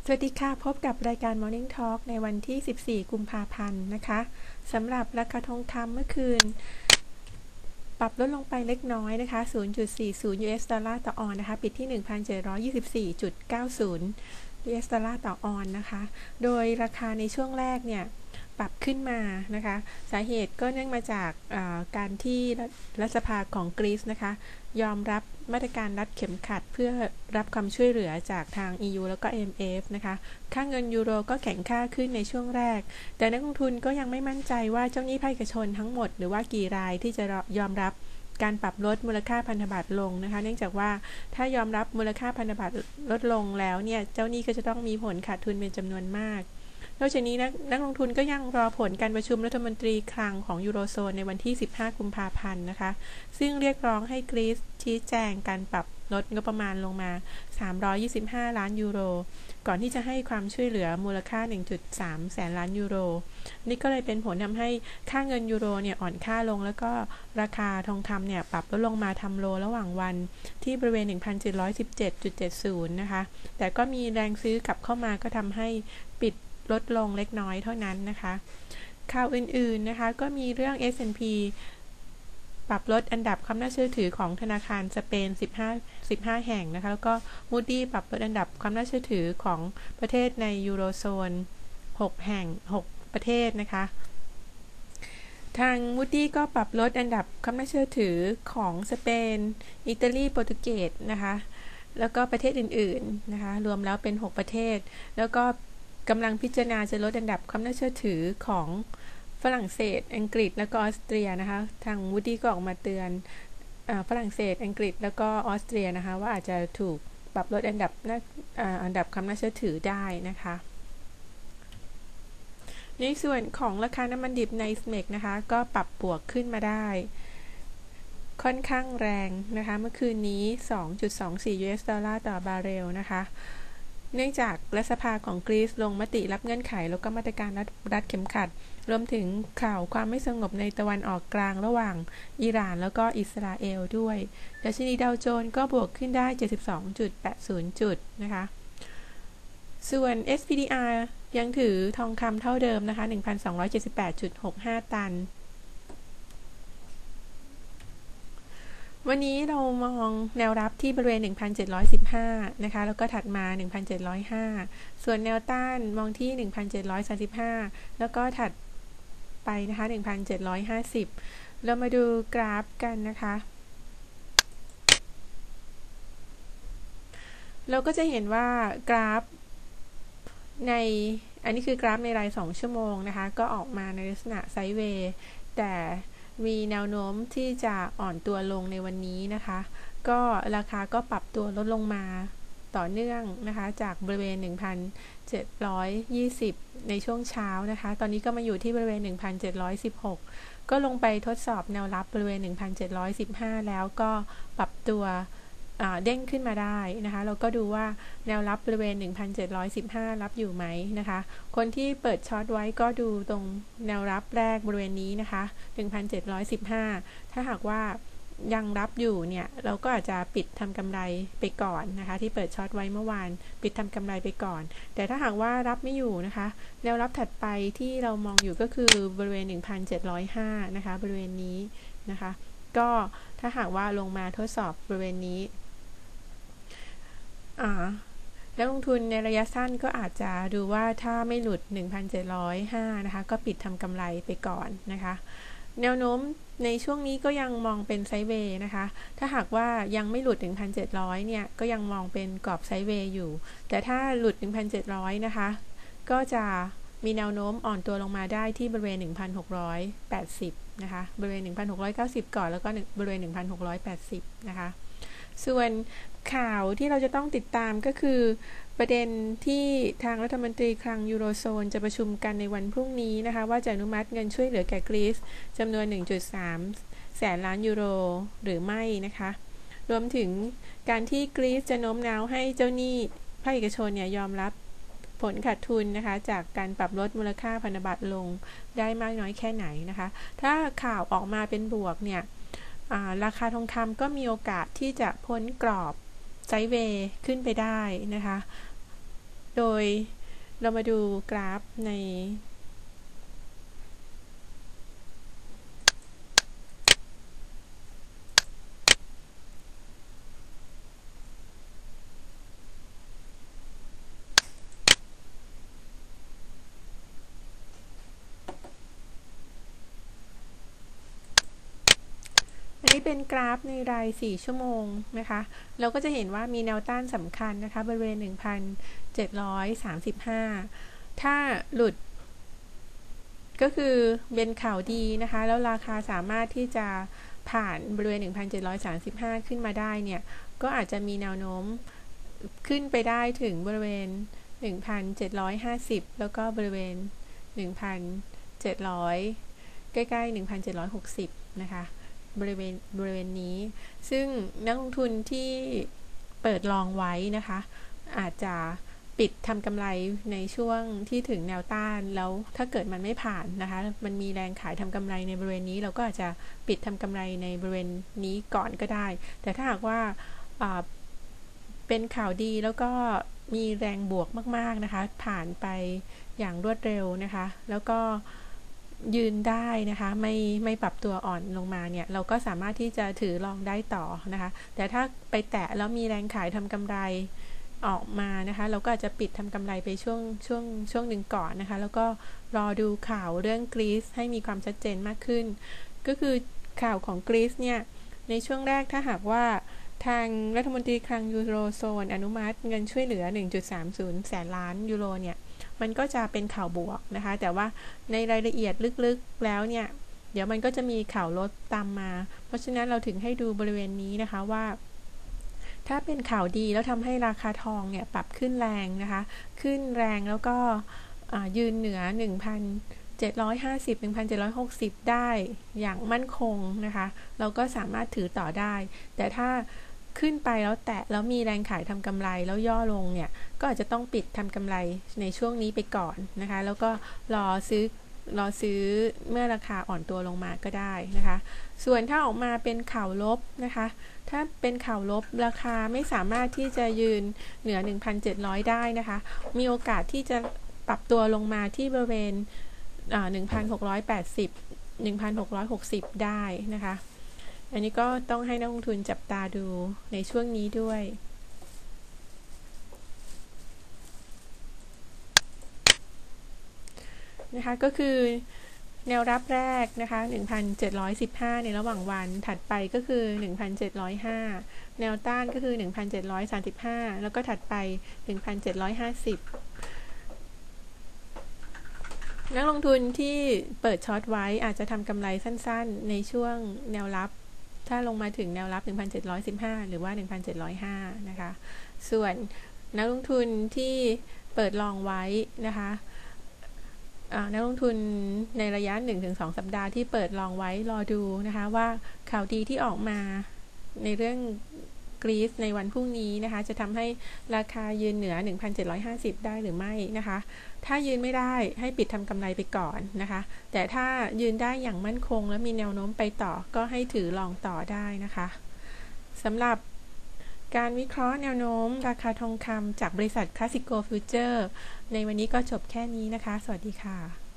สวัสดีค่ะพบกับรายการ Morning Talk ในวันที่ 14 กุมภาพันธ์นะคะสำหรับราคาทองคำเมื่อคืนปรับลดลงไปเล็กน้อยนะคะ 0.40 US ดอลลาร์ต่อออนซ์นะคะปิดที่ 1,724.90 US ดอลลาร์ต่อออนซ์นะคะโดยราคาในช่วงแรกเนี่ยปรับขึ้นมานะคะสาเหตุก็เนื่องมาจากการที่รัฐสภาของกรีซนะคะยอมรับมาตรการรัดเข็มขัดเพื่อรับความช่วยเหลือจากทาง EU แล้วก็ IMF นะคะค่าเงินยูโรก็แข็งค่าขึ้นในช่วงแรกแต่นักลงทุนก็ยังไม่มั่นใจว่าเจ้าหนี้ภาคเอกชนทั้งหมดหรือว่ากี่รายที่จะยอมรับการปรับลดมูลค่าพันธบัตรลงนะคะเนื่องจากว่าถ้ายอมรับมูลค่าพันธบัตรลดลงแล้วเนี่ยเจ้าหนี้ก็จะต้องมีผลขาดทุนเป็นจำนวนมากนอกจากนี้นักลงทุนก็ยังรอผลการประชุมรัฐมนตรีคลังของยูโรโซนในวันที่ 15 กุมภาพันธ์นะคะซึ่งเรียกร้องให้กรีซชี้แจงการปรับลดงบประมาณลงมา 325 ล้านยูโรก่อนที่จะให้ความช่วยเหลือมูลค่า 1.3 แสนล้านยูโรนี่ก็เลยเป็นผลทำให้ค่าเงินยูโรเนี่ยอ่อนค่าลงแล้วก็ราคาทองคำเนี่ยปรับลดลงมาทำโลระหว่างวันที่บริเวณ 1,717.70 นะคะแต่ก็มีแรงซื้อกลับเข้ามาก็ทำให้ปิดลดลงเล็กน้อยเท่านั้นนะคะข่าวอื่นๆนะคะก็มีเรื่อง S&P ปรับลดอันดับความน่าเชื่อถือของธนาคารสเปน15แห่งนะคะแล้วก็ Moody ปรับลดอันดับความน่าเชื่อถือของประเทศในยูโรโซน6แห่ง6ประเทศนะคะทาง Moody ก็ปรับลดอันดับความน่าเชื่อถือของสเปนอิตาลีโปรตุเกสนะคะแล้วก็ประเทศอื่นๆนะคะรวมแล้วเป็น6ประเทศแล้วก็กำลังพิจารณาจะลดอันดับความน่าเชื่อถือของฝรั่งเศสอังกฤษแล้วก็ออสเตรียนะคะทาง Moody ก็ออกมาเตือนฝรั่งเศสอังกฤษแล้วก็ออสเตรียนะคะว่าอาจจะถูกปรับลดอันดับความน่าเชื่อถือได้นะคะในส่วนของราคาน้ำมันดิบใน SMEX นะคะก็ปรับบวกขึ้นมาได้ค่อนข้างแรงนะคะเมื่อคืนนี้ 2.24 US ดอลลาร์ต่อบาร์เรลนะคะเนื่องจากรัฐสภาของกรีซลงมติรับเงื่อนไขแล้วก็มาตรการรัดเข็มขัดรวมถึงข่าวความไม่สงบในตะวันออกกลางระหว่างอิหร่านแล้วก็อิสราเอลด้วยดัชนีดาวโจนส์ก็บวกขึ้นได้ 72.80 จุดนะคะส่วน SPDR ยังถือทองคำเท่าเดิมนะคะ 1,278.65 ตันวันนี้เรามองแนวรับที่บริเวณ 1,715 นะคะแล้วก็ถัดมา 1,705 ส่วนแนวต้านมองที่ 1,735 แล้วก็ถัดไปนะคะ 1,750 เรามาดูกราฟกันนะคะเราก็จะเห็นว่ากราฟอันนี้คือกราฟในราย2ชั่วโมงนะคะก็ออกมาในลักษณะไซด์เวย์แต่มีแนวโน้มที่จะอ่อนตัวลงในวันนี้นะคะก็ราคาก็ปรับตัวลดลงมาต่อเนื่องนะคะจากบริเวณ 1,720 ในช่วงเช้านะคะตอนนี้ก็มาอยู่ที่บริเวณ 1,716 ก็ลงไปทดสอบแนวรับบริเวณ 1,715 แล้วก็ปรับตัวเด้งขึ้นมาได้นะคะเราก็ดูว่าแนวรับบริเวณ 1,715 รับอยู่ไหมนะคะคนที่เปิดช็อตไว้ก็ดูตรงแนวรับแรกบริเวณนี้นะคะ 1,715 ถ้าหากว่ายังรับอยู่เนี่ยเราก็อาจจะปิดทำกำไรไปก่อนนะคะที่เปิดช็อตไว้เมื่อวานปิดทำกำไรไปก่อนแต่ถ้าหากว่ารับไม่อยู่นะคะแนวรับถัดไปที่เรามองอยู่ก็คือบริเวณ 1,705 นะคะบริเวณนี้นะคะก็ถ้าหากว่าลงมาทดสอบบริเวณนี้นักลงทุนในระยะสั้นก็อาจจะดูว่าถ้าไม่หลุด 1,705 นะคะก็ปิดทำกำไรไปก่อนนะคะแนวโน้มในช่วงนี้ก็ยังมองเป็นไซด์เวย์นะคะถ้าหากว่ายังไม่หลุด 1,700 เนี่ยก็ยังมองเป็นกรอบไซด์เวย์อยู่แต่ถ้าหลุด 1,700 นะคะก็จะมีแนวโน้มอ่อนตัวลงมาได้ที่บริเวณ 1,680 นะคะบริเวณ 1,690 ก่อนแล้วก็บริเวณ 1,680 นะคะส่วนข่าวที่เราจะต้องติดตามก็คือประเด็นที่ทางรัฐมนตรีคลังยูโรโซนจะประชุมกันในวันพรุ่งนี้นะคะว่าจะอนุมัติเงินช่วยเหลือแก่กรีซจำนวน 1.3 แสนล้านยูโรหรือไม่นะคะรวมถึงการที่กรีซจะโน้มน้าวให้เจ้าหนี้ภาคเอกชนเนี่ยยอมรับผลขาดทุนนะคะจากการปรับลดมูลค่าพันธบัตรลงได้มากน้อยแค่ไหนนะคะถ้าข่าวออกมาเป็นบวกเนี่ยราคาทองคำก็มีโอกาสที่จะพ้นกรอบไซด์เวย์ขึ้นไปได้นะคะโดยเรามาดูกราฟในอันนี้เป็นกราฟในราย4ชั่วโมงนะคะเราก็จะเห็นว่ามีแนวต้านสำคัญนะคะบริเวณ 1,735 ถ้าหลุดก็คือเป็นข่าวดีนะคะแล้วราคาสามารถที่จะผ่านบริเวณ 1,735 ขึ้นมาได้เนี่ยก็อาจจะมีแนวโน้มขึ้นไปได้ถึงบริเวณ 1,750 แล้วก็บริเวณ 1,700 ใกล้ๆ 1,760 นะคะบริเวณนี้ซึ่งนักลงทุนที่เปิดลองไว้นะคะอาจจะปิดทำกำไรในช่วงที่ถึงแนวต้านแล้วถ้าเกิดมันไม่ผ่านนะคะมันมีแรงขายทำกำไรในบริเวณนี้เราก็อาจจะปิดทำกำไรในบริเวณนี้ก่อนก็ได้แต่ถ้าหากว่าเป็นข่าวดีแล้วก็มีแรงบวกมากๆนะคะผ่านไปอย่างรวดเร็วนะคะแล้วก็ยืนได้นะคะไม่ปรับตัวอ่อนลงมาเนี่ยเราก็สามารถที่จะถือลองได้ต่อนะคะแต่ถ้าไปแตะแล้วมีแรงขายทำกำไรออกมานะคะเราก็อาจจะปิดทำกำไรไปช่วงหนึ่งก่อนนะคะแล้วก็รอดูข่าวเรื่องกรีซให้มีความชัดเจนมากขึ้นก็คือข่าวของกรีซเนี่ยในช่วงแรกถ้าหากว่าทางรัฐมนตรีคลังยูโรโซนอนุมัติเงินช่วยเหลือ 1.30 แสนล้านยูโรเนี่ยมันก็จะเป็นข่าวบวกนะคะแต่ว่าในรายละเอียดลึกๆแล้วเนี่ยเดี๋ยวมันก็จะมีข่าวลดตามมาเพราะฉะนั้นเราถึงให้ดูบริเวณนี้นะคะว่าถ้าเป็นข่าวดีแล้วทำให้ราคาทองเนี่ยปรับขึ้นแรงนะคะขึ้นแรงแล้วก็ยืนเหนือ 1,750 1,760 ได้อย่างมั่นคงนะคะเราก็สามารถถือต่อได้แต่ถ้าขึ้นไปแล้วแตะแล้วมีแรงขายทำกำไรแล้วย่อลงเนี่ยก็อาจจะต้องปิดทำกำไรในช่วงนี้ไปก่อนนะคะแล้วก็รอซื้อเมื่อราคาอ่อนตัวลงมาก็ได้นะคะส่วนถ้าออกมาเป็นข่าวลบนะคะถ้าเป็นข่าวลบราคาไม่สามารถที่จะยืนเหนือ 1,700 ได้นะคะมีโอกาสที่จะปรับตัวลงมาที่บริเวณ 1,680 1,660 ได้นะคะอันนี้ก็ต้องให้นักลงทุนจับตาดูในช่วงนี้ด้วยนะคะก็คือแนวรับแรกนะคะ 1,715 ในระหว่างวันถัดไปก็คือ 1,705 แนวต้านก็คือ 1,735 แล้วก็ถัดไป 1,750 นักลงทุนที่เปิดช็อตไว้อาจจะทำกำไรสั้นๆในช่วงแนวรับถ้าลงมาถึงแนวรับ 1,715 หรือว่า 1,705 นะคะส่วนนักลงทุนที่เปิดลองไว้นะคะนักลงทุนในระยะ 1-2 สัปดาห์ที่เปิดลองไว้รอดูนะคะว่าข่าวดีที่ออกมาในเรื่องกรีซในวันพรุ่งนี้นะคะจะทำให้ราคายืนเหนือ 1,750 ได้หรือไม่นะคะถ้ายืนไม่ได้ให้ปิดทำกำไรไปก่อนนะคะแต่ถ้ายืนได้อย่างมั่นคงและมีแนวโน้มไปต่อก็ให้ถือลองต่อได้นะคะสำหรับการวิเคราะห์แนวโน้มราคาทองคำจากบริษัท Classico Future ในวันนี้ก็จบแค่นี้นะคะสวัสดีค่ะ